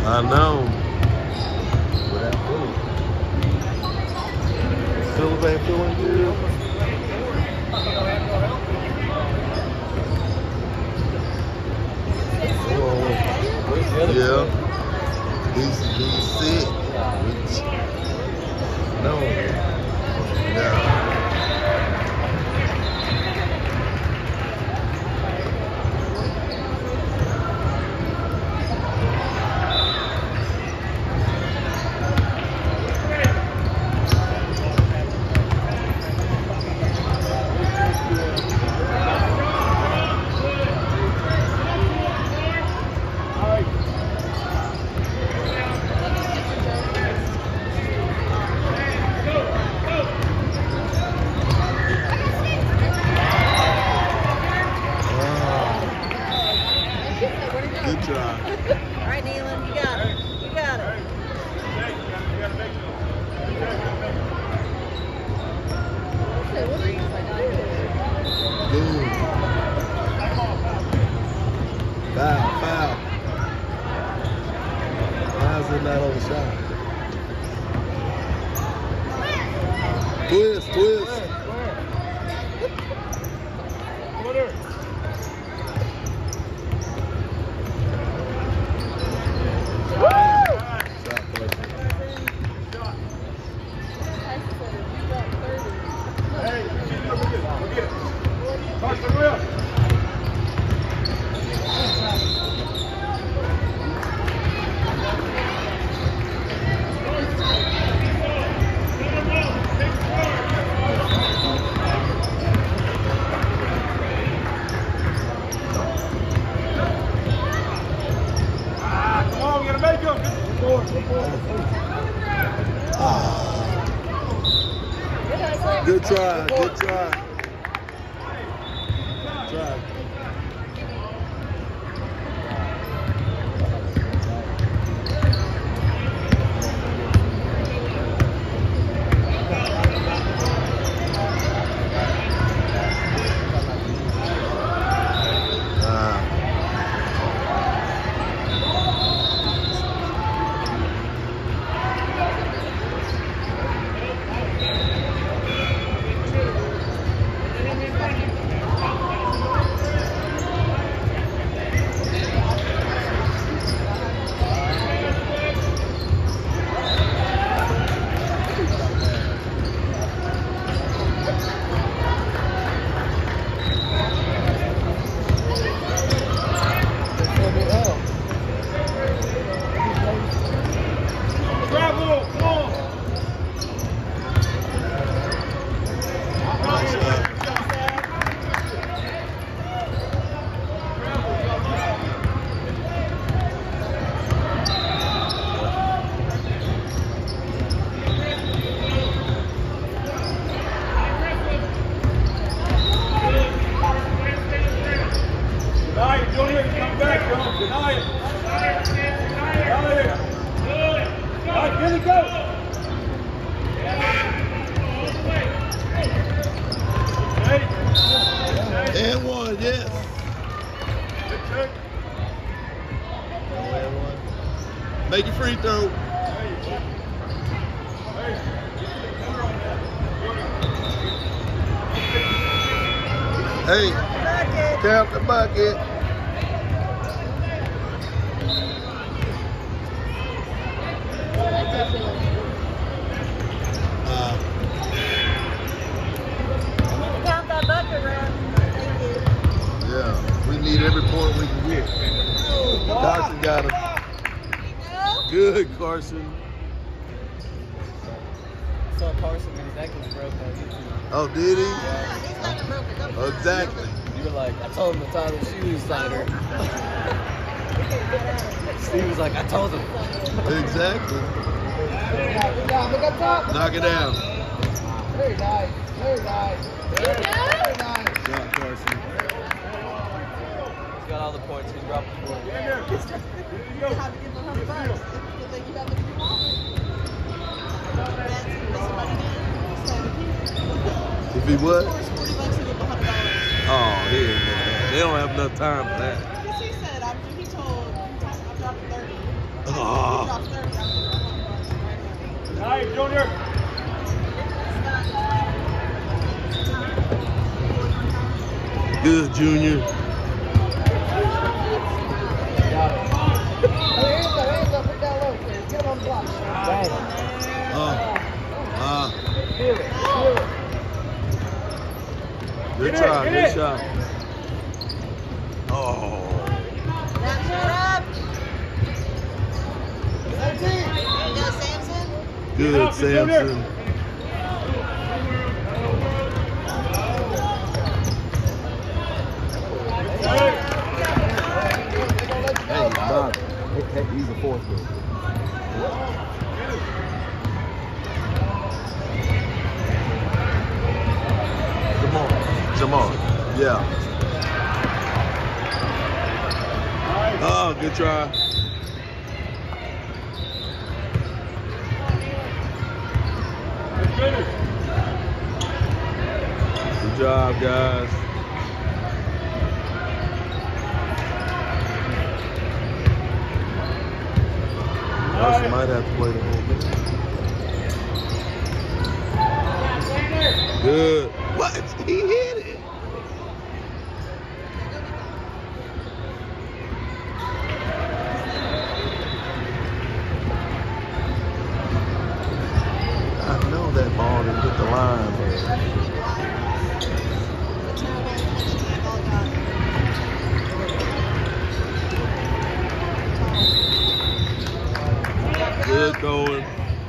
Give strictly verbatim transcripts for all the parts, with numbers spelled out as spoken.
I know. Philip ain't feeling good. Yeah. He's, he's sick. No. Yeah. Good try. All right, Nealon, you got it. You got it. Boom. Foul, foul. Why is it not on the shot? Twist, twist. Good try, good try. Good try. And one, yes. And one. Make your free throw. Hey, count the bucket. Uh, Count that bucket, Red. Thank you. yeah, we need every point we can get. Carson got him. Good, Carson. I saw Carson when his ankle was broke on YouTube. Oh, did he? Yeah, he's not a broken. Don't Oh, exactly. You were like, I told him to tie the shoes tighter. Steve was like, I told him. Exactly. Look up top. Knock it down. Very nice. Very nice. Very nice. Good job, Carson. He's got all the points. He dropped the ball. You have to give them a hundred bucks. Good thing you got them in your wallet. If he what? forty bucks to give them a hundred dollars. Oh, he ain't gonna- they don't have enough time for that. Because he said, after he told, I dropped thirty. Oh. Nice, Junior. Good, Junior. Got it. Hey, hands up, hands up, put that low. Get him on the block. Bang. Uh, uh, Feel it, feel it. good Get try, it, good get it. shot. Oh. Wrap it up. There you go, Samson. Good, Get up, Junior. Samson. Hey, Bob, hey, he's a fourth man. Come on, come on. Yeah. Oh, good try. Good job, guys. Carson might have to play the whole game. Good. What? He hit it. I know that ball didn't hit the line, but good going.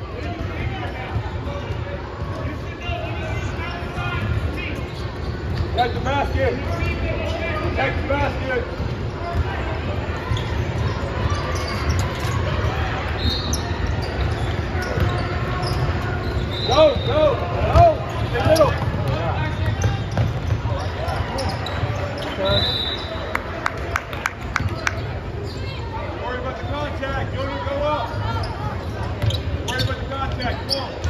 Take the basket. Take the basket. Go, go, go. Stay middle. Worry about the contact. Junior, go up. Worry about the contact. Come on.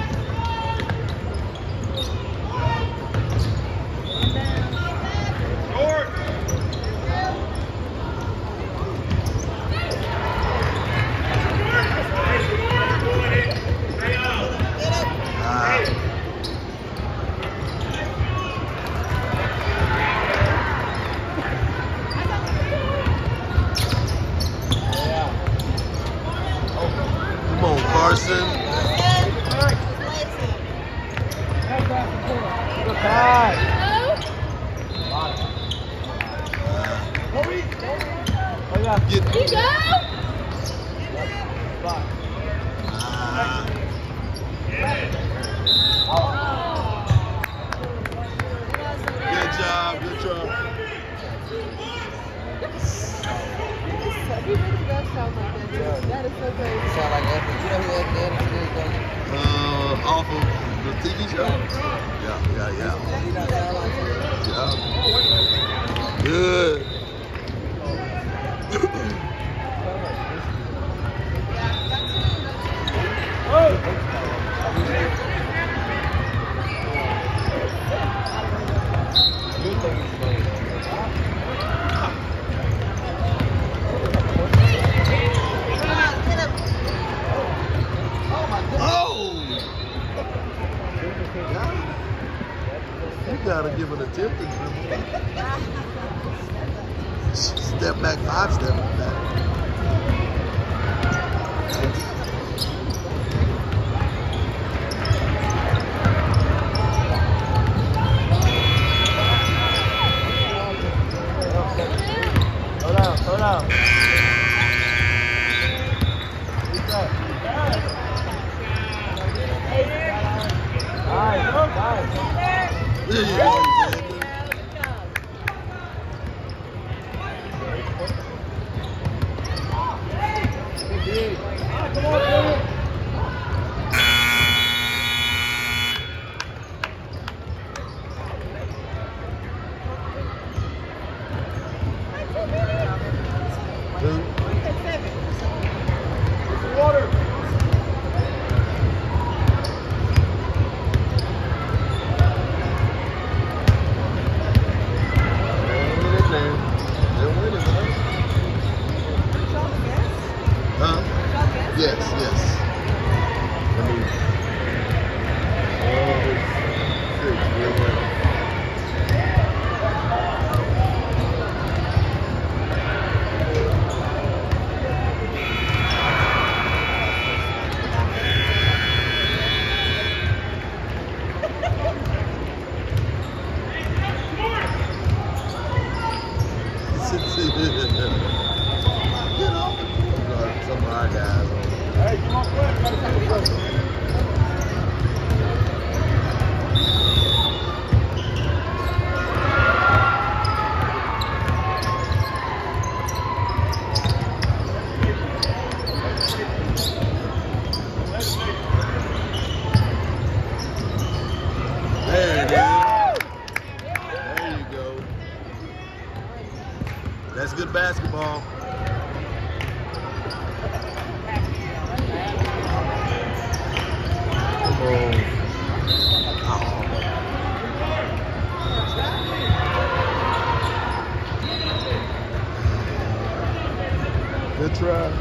Come on, Carson. Good pass. Get Here you go. Ah. Good job, good job. He really does sound like that. dude. That is so crazy. Sound like Anthony. You know who Anthony is, though? Uh, off of the T V show? Yeah, yeah, yeah. He don't sound like him. Yeah. Good. You gotta give an attempt. Step back, five step back. Slow down, slow down. Nice, nice. There you go. Come on, Junior. Water. Huh? Huh? Yes, yes. I mean, oh, six, yeah. Get off the court. Some of our guys. Hey, come on, quick. Gotta take a break. There it is. There you go. That's good basketball. Come on. Good try.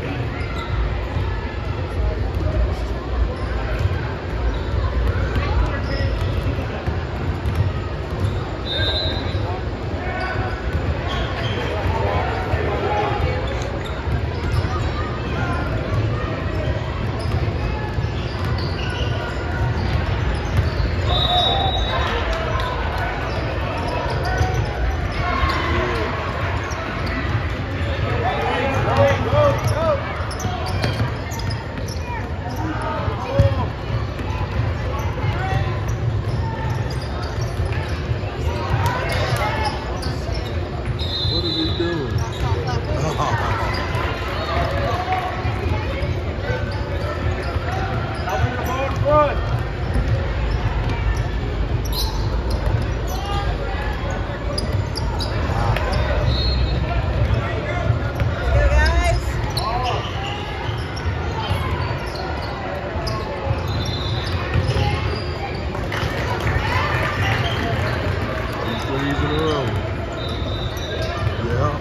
What are we doing? I'll bring the ball in front. Go, guys. Two threes in a row. Yeah.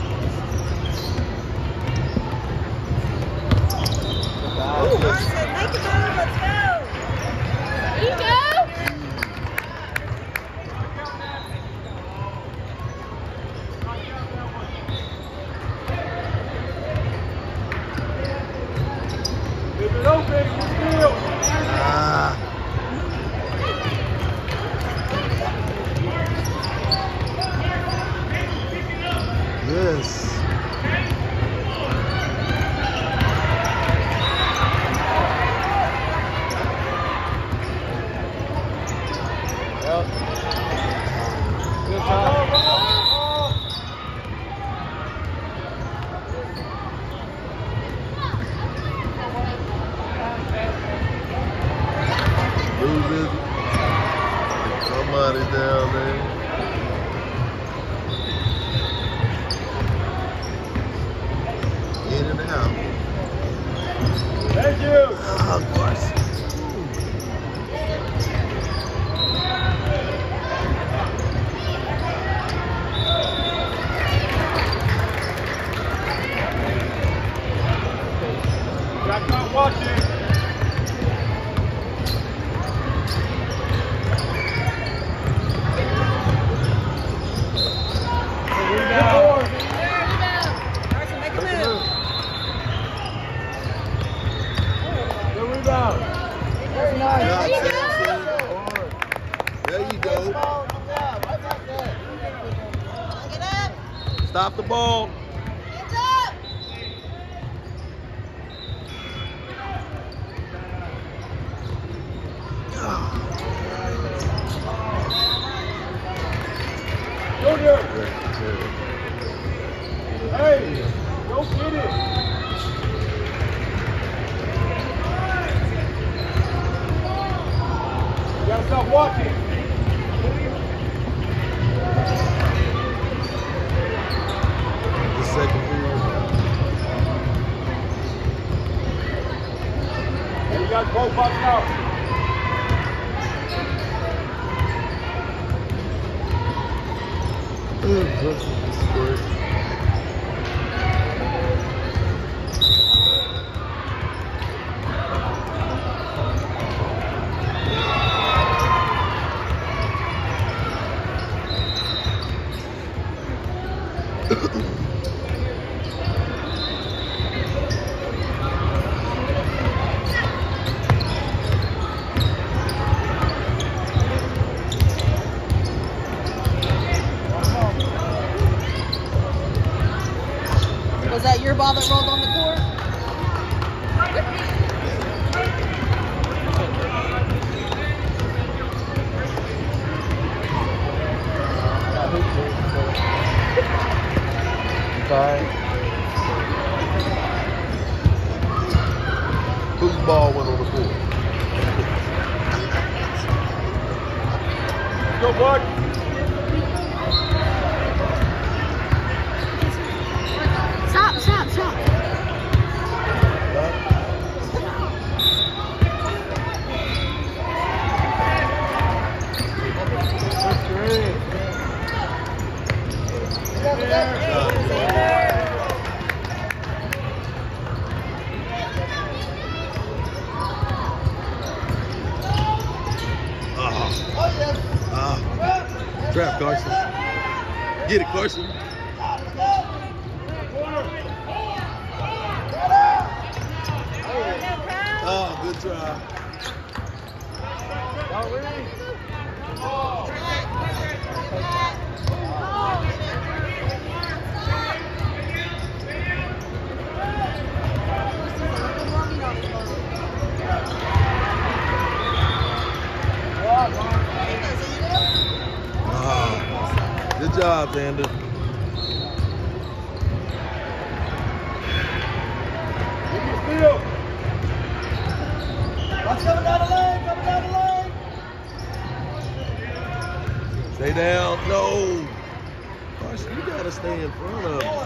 Carson, make a move. Let's go. There you go. Keep it open. Good deal. Ah. Yes. Yep. Good time. Move it. Somebody down there. In and out. Thank you. Of course. Jack, not watching. Carson, make a move. Good rebound. There you go. There you go. Get up. Stop the ball. Hands up. Junior. Hey, go get it. You gotta stop watching. The second period. And you got both box out. This is great. that rolled on the court? Fine. Whose ball went on the court? Go, Buck. Stop, stop, stop. Trap, Carson. Get it, Carson. Oh, good try. Good job, Xander. Coming down the lane, coming down the lane. Stay down. No. Gosh, you gotta stay in front of him.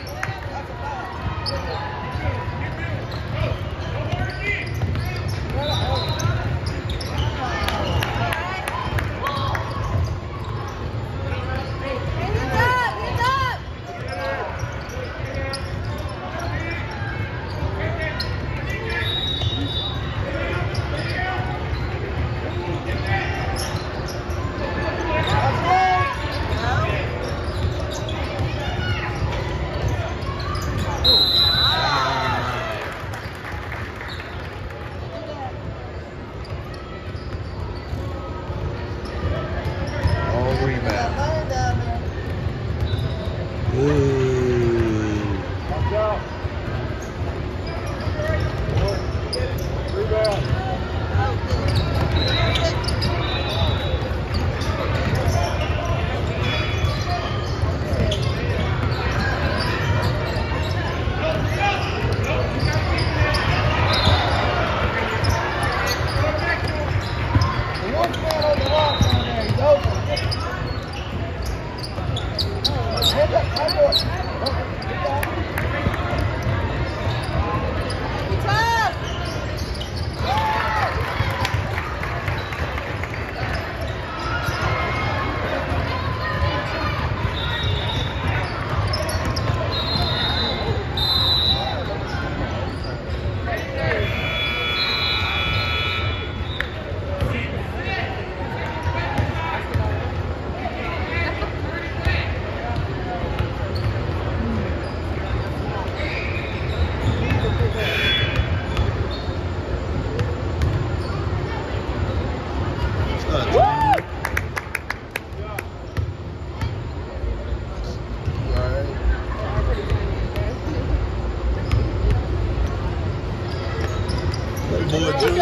There you go. Come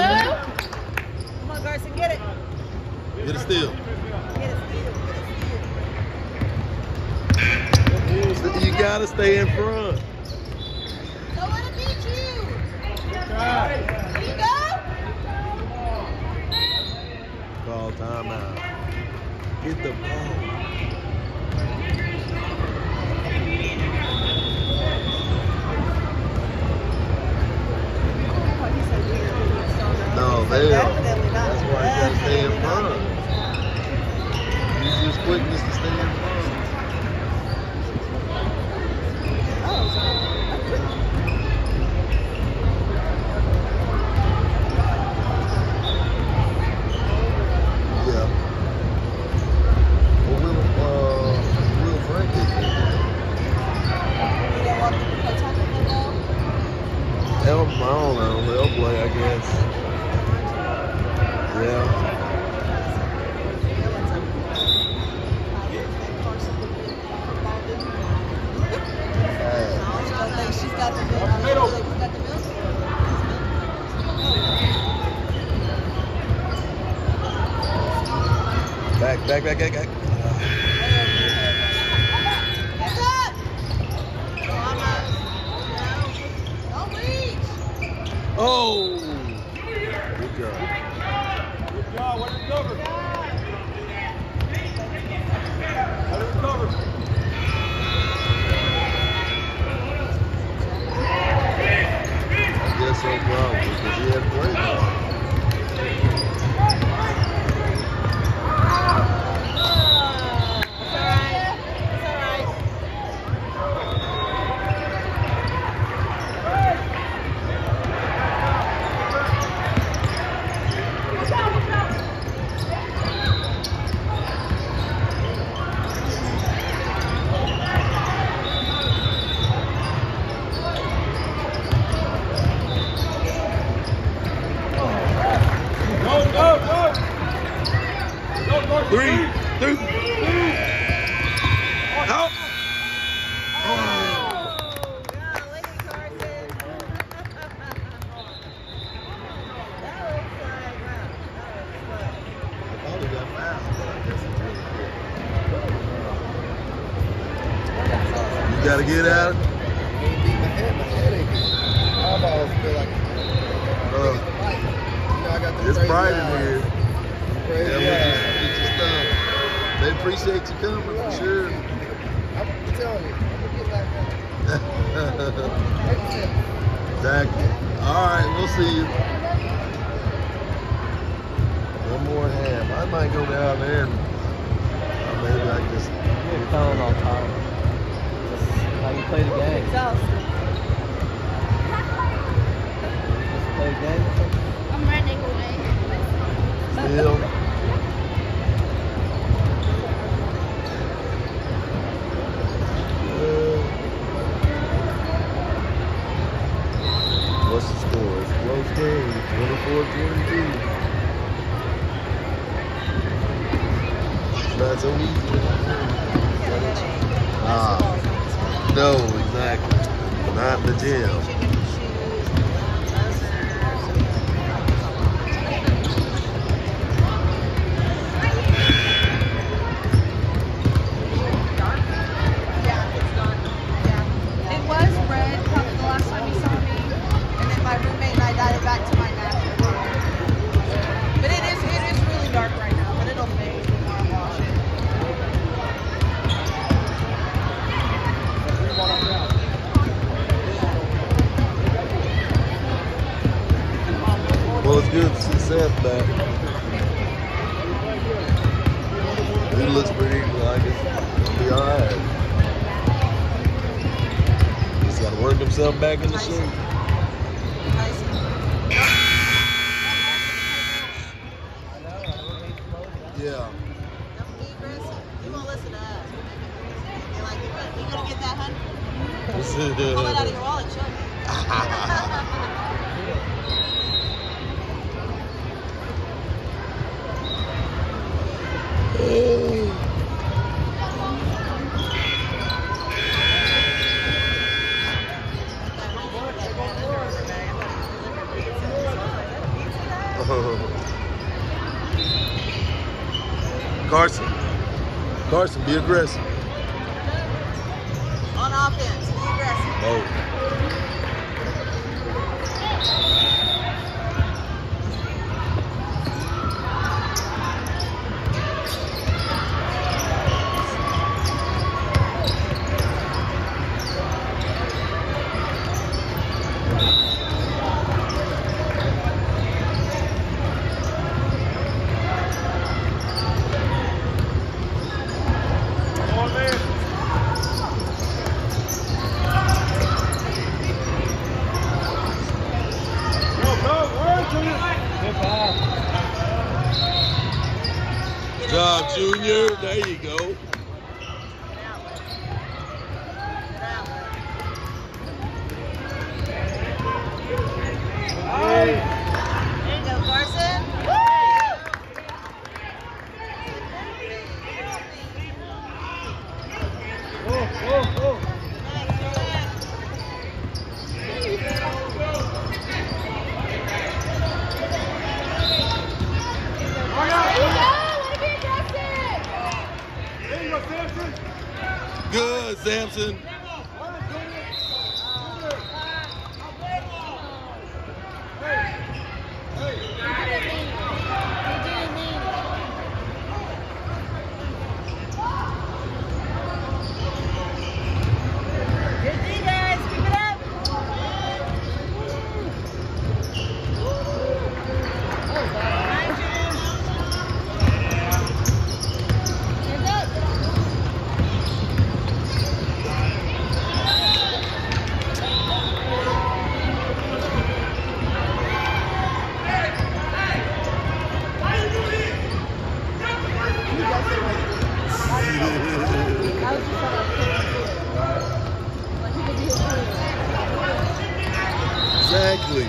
on, Garson, get it. Get it still. Get it still. Get it still. You gotta stay in front. Don't let it beat you. There you go. Call timeout. Get the ball. No, they are. That's why you gotta stay in front. Use your quickness to stay in front. Yeah. Well, we'll, uh, we'll break it. You don't want them to play technical though? They'll, I don't know. They'll play, I guess. Yeah. She's got the middle. Like, he's got the milk. Back, back, back, back, back. What's up? Oh, I'm not. No. Don't reach. Oh! Good job. Good job. Let him cover. Let him cover. I guess so, probably, because he had played hard. It's alright. It's alright. Go, go, go. Go, go, Three, two, out. Oh, golly, Carson. That looks like, wow. That I thought he got fouled, but I guess he didn't. You gotta get out. Can't beat my head. My head aching. Eyeballs feel like. Uh, You know, I got them it's crazy bright in eyes. here. Crazy Yeah, we eyes. just, we just uh, they appreciate you coming for sure. I'm telling you, I'm gonna get back there. Exactly. All right, we'll see you. One more ham. I might go down there and or maybe I can just. You're telling all time. Just how you play the game. exhausting. Just play the game. I'm running away. Still. Uh, What's the score? It's a close game. twenty-four twenty-two. It's not so easy. Ah. No, exactly. Not in the gym. It was red probably the last time you saw me, and then my roommate and I dyed it back to my natural color. But it is it is really dark right now, but it'll fade before I wash it. Well, it's good to see Seth back. He looks pretty like it's gonna be alright. He's got to work himself back in the shape. Yeah. Don't be aggressive. You won't listen to us. You're like, you gonna get that hundred? Pull it out of your wallet, show me. Carson. Carson, be aggressive. On offense, be aggressive. Oh. Come on, man. Go, go, word to you. Good pass. Good job, Junior. There you go. There you go, Carson. Oh, oh, oh. Thanks, Samson. Exactly.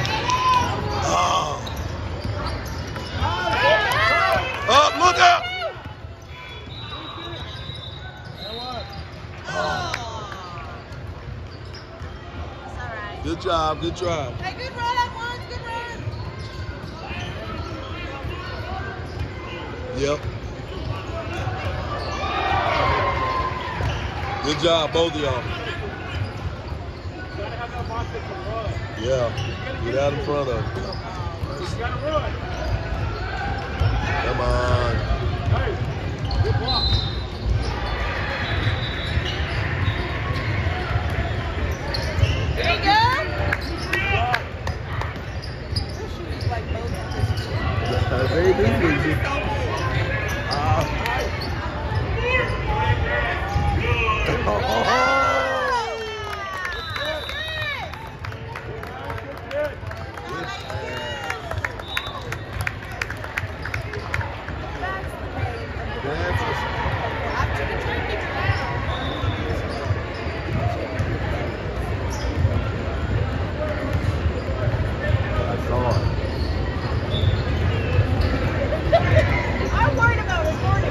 Oh. Oh, look out! Alright. Good job, good job. Hey, good run up once, good run. Yep. Good job, both of y'all. Yeah, get out in front of him. Come on. Hey, good block. There you go. This shoe is like both of his Uh, very big. I'm worried about recording.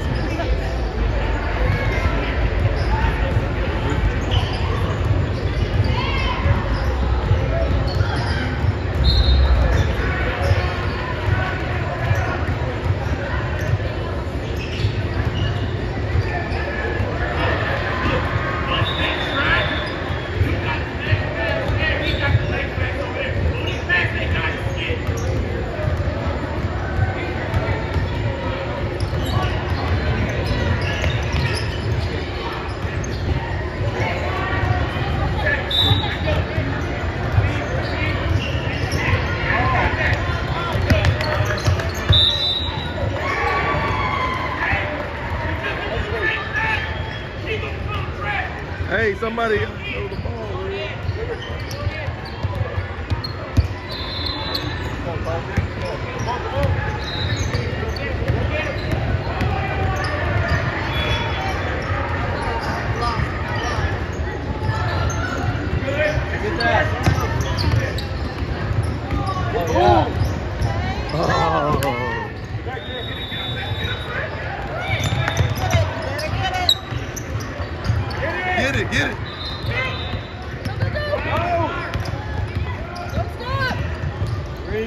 Hey, somebody throw the ball. Get that. Oh, yeah. Oh. Get it, get it. Don't stop. Three.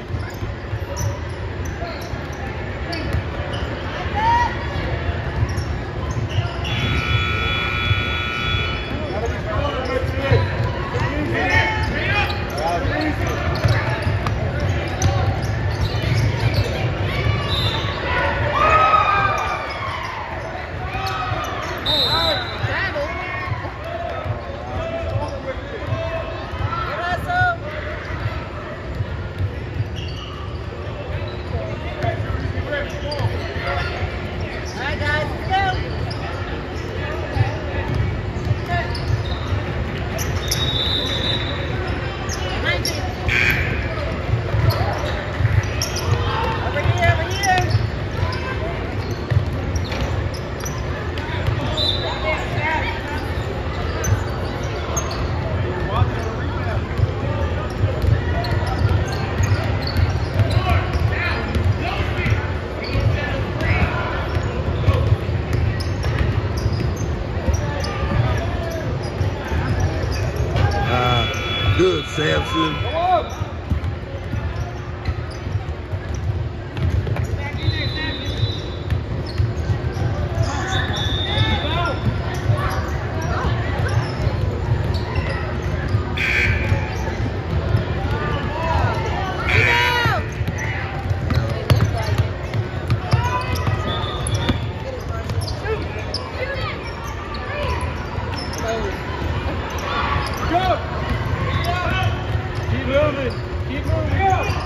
Good, Samson. Keep moving. Keep moving.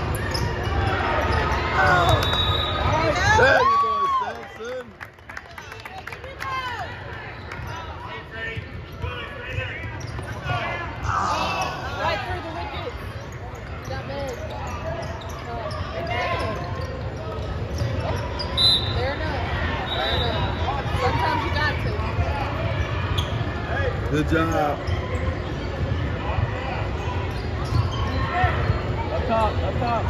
There you go, Samson. Right through the wicket. That man. Fair enough. Fair enough. Sometimes you got to. Good job. Up top, up top.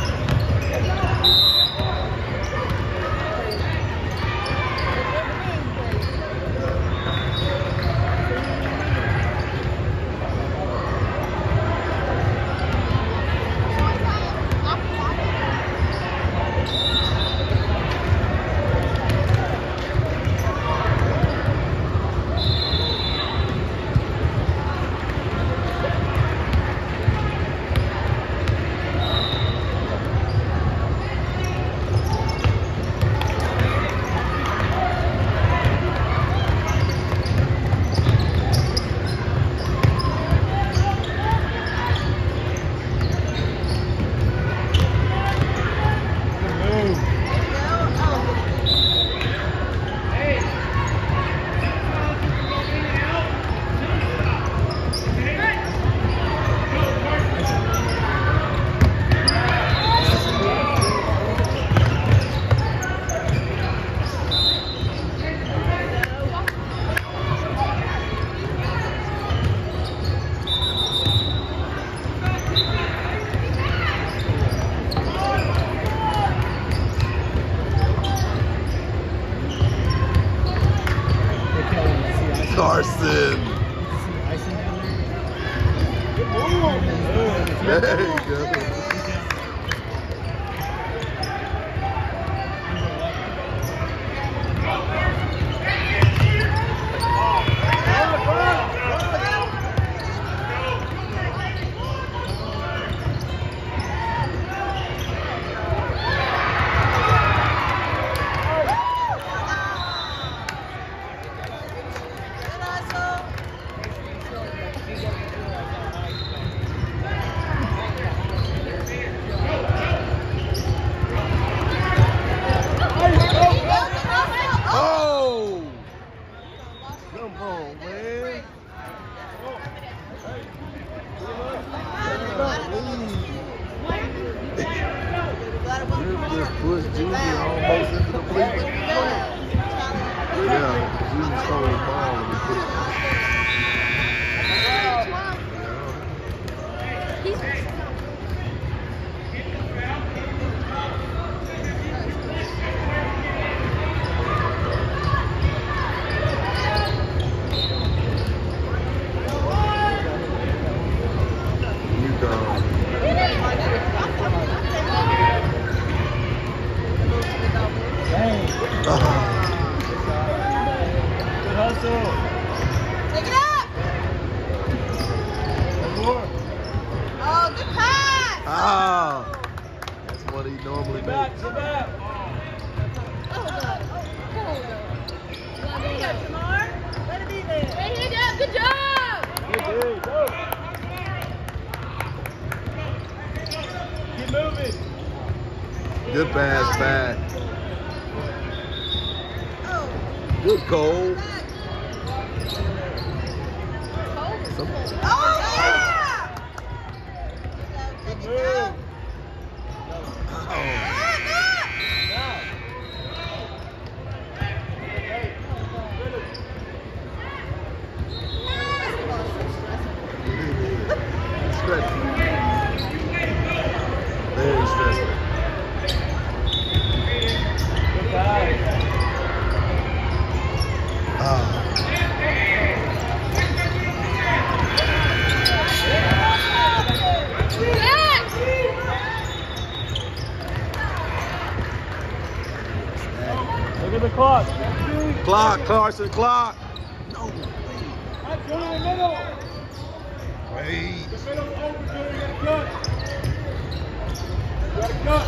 Carson. There you go. Just pushed Junior almost into the bleachers. Yeah, Junior stole the ball and he pushed you done. Good hustle. Take it up. One more. Oh, good pass. Ah, that's what he normally Get back, makes. get back. Hold on. Hold on. There you go, Tamar. Let it be there. Hey, hey, yeah, good job. Good dude, go. Keep moving. Good pass back. Oh, Good Cole. oh, yeah. Good move. Oh. Stressful. Very stressful. Good pass. Ah. Look at the clock. Clock, Carson, clock. No. That's one in the middle. Wait. The middle's open, Junior. You gotta cut. You gotta cut.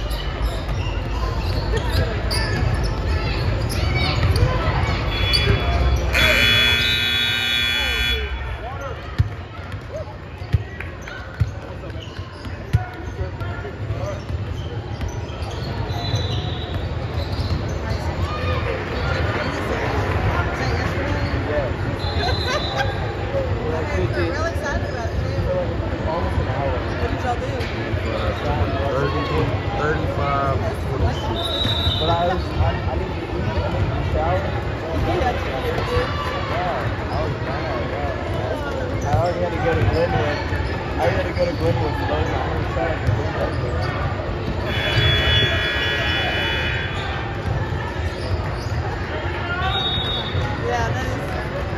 what I'll do. thirty, thirty-five, forty-six. But I was, I, I need to eat, I need to shower. That's what you do. Yeah, I was mad, yeah. I already had to go to Glenwood. I already had to go to Glenwood to learn my own track. Yeah, that is.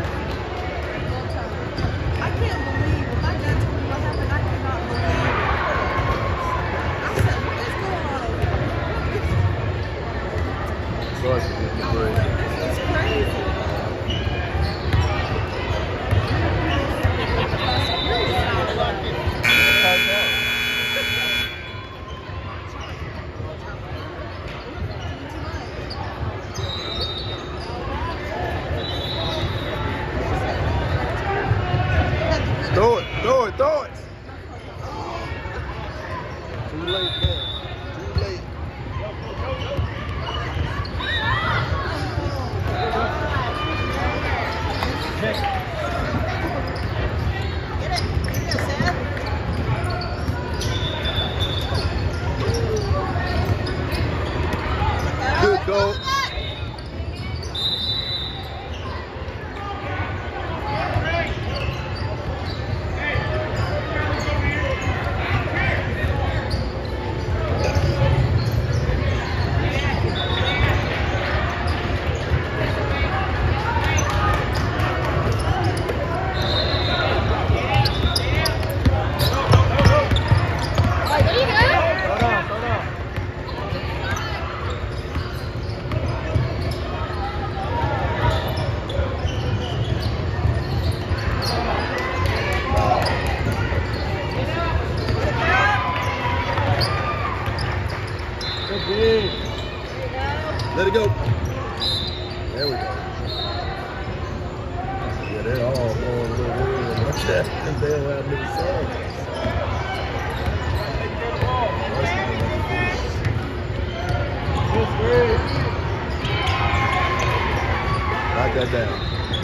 I can't believe when my dad told me what happened. I could not believe it. I said, "What is going on over here?" Of course, it's I was great. like, "This is crazy." Throw it, throw it, throw it. Too late, man. Too late. Good goal. Let it go. There we go. Yeah, they're all going a little weird like that because they don't have many songs. Knock that down.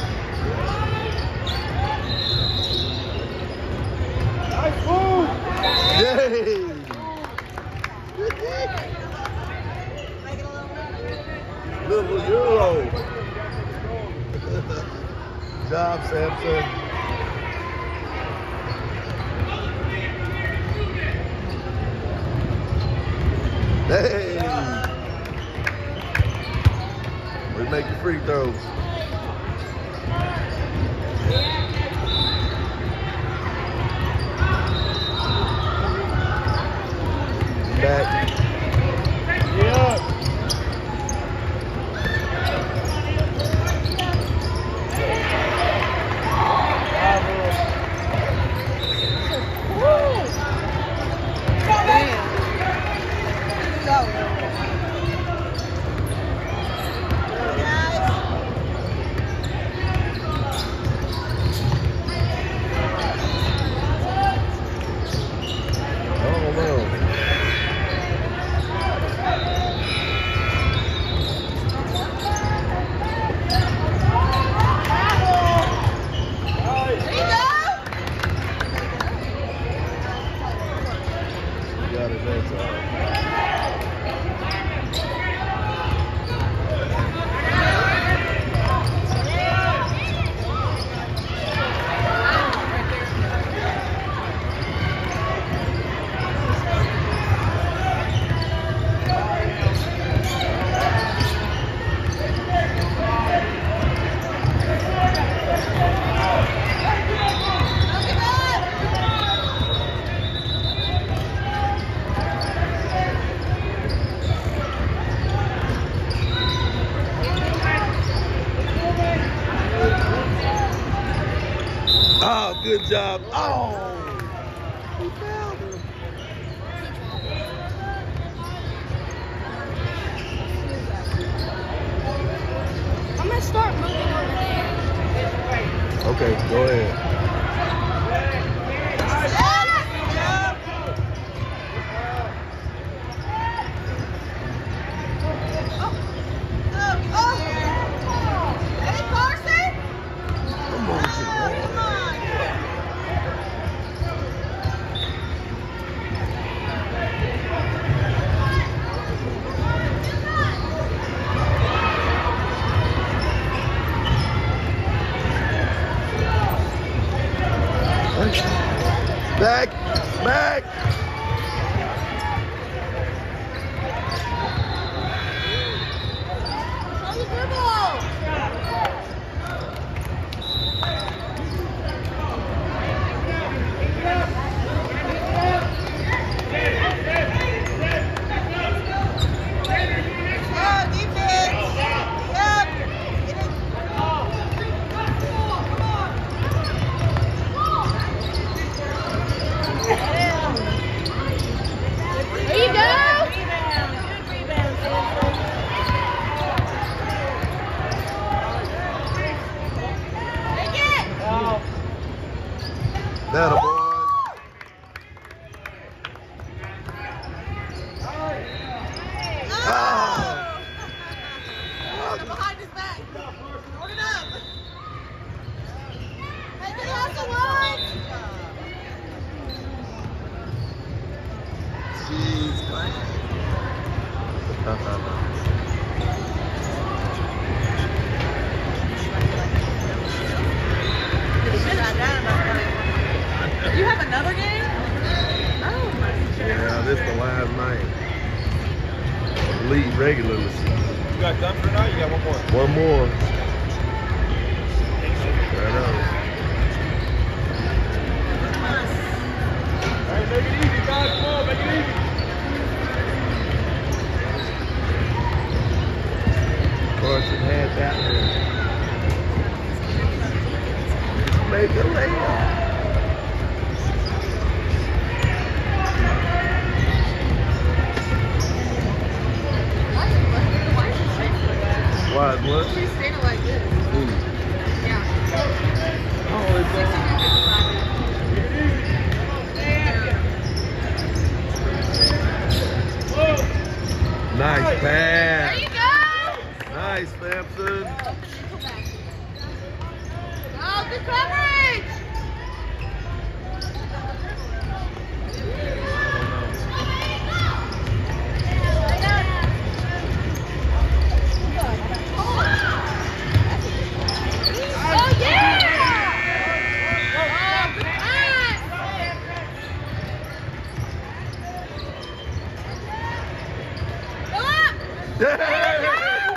Nice move! Yay! Little Euro. Job, Samson. Hey! We make the free throws. Back. Yeah. Oh, good job. Oh, he fouled him. I'm gonna start moving over there. Okay, go ahead. That'll boy. Oh. Oh, behind his back. Hold it up. Hey, get out the one. Jeez, man. You have another game? Oh my goodness. Yeah, this is the last night. Lead regularly. You got done for now? You got one more? One more. I know. All right, make it easy, guys. Come on, make it easy. Carson had that one. Make a layup. Why is what? He's standing like this. Ooh. Yeah. Oh, it's on. Nice pass. There you go. Nice, Sampson. Oh, good coverage. Oh, yeah. Oh, good pass. Go up. There you go.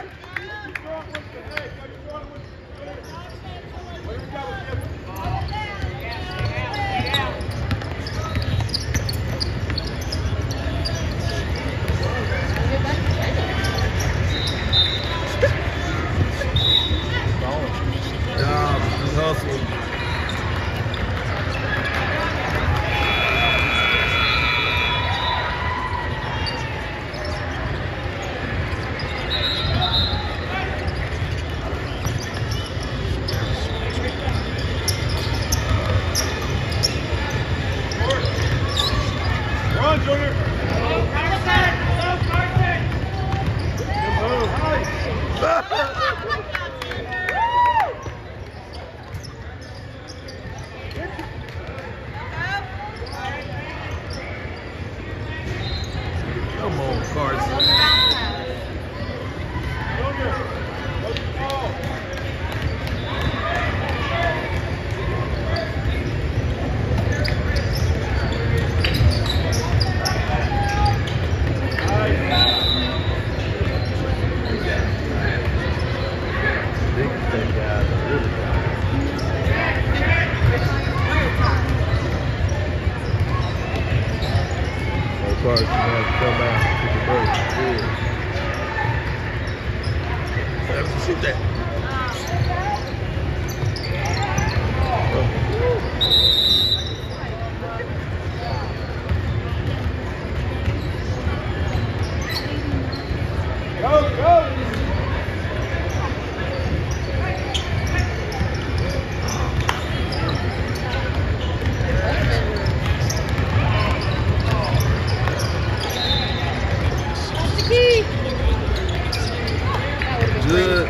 Job, hustle. Run, Junior. Come on, Carson. Junior. What's the ball? Big thing guys are really guys. So Carson has to come out and take a break. Good. Have to shoot that. Go, go. Good.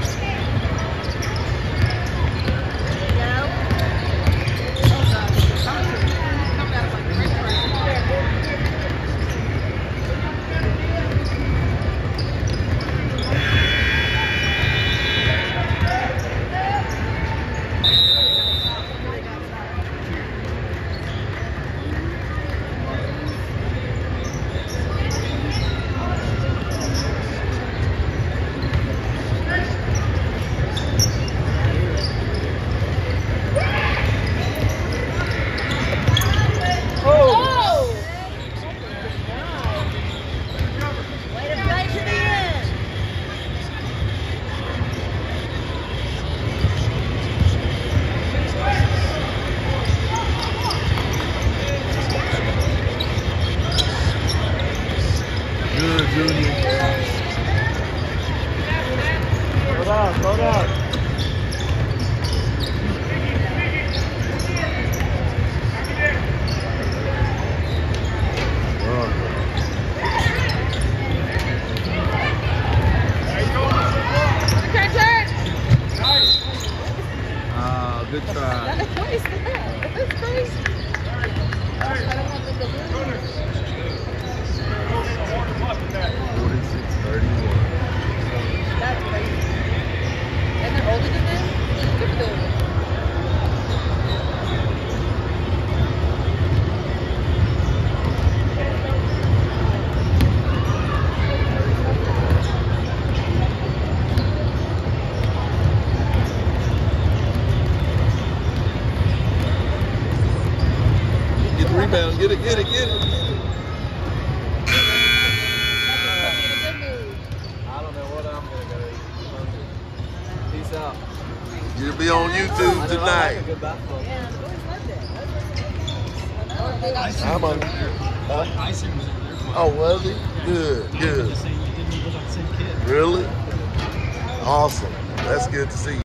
Good, Junior. Hold on, hold on. Ah, good try. That's crazy. I don't want them to lose. forty-six thirty-one. That's crazy. And they're older than them? Good for them. Get the rebound. Get it, get it, get it. I don't know what I'm gonna go eat. Peace out. You'll be on YouTube I know, I like a tonight. good basketball game. Yeah, the boys loved it. I'm on. Ison was over there. Oh, was he? Good, I was good. just saying you didn't look like the same kid. Really? Awesome. That's good to see.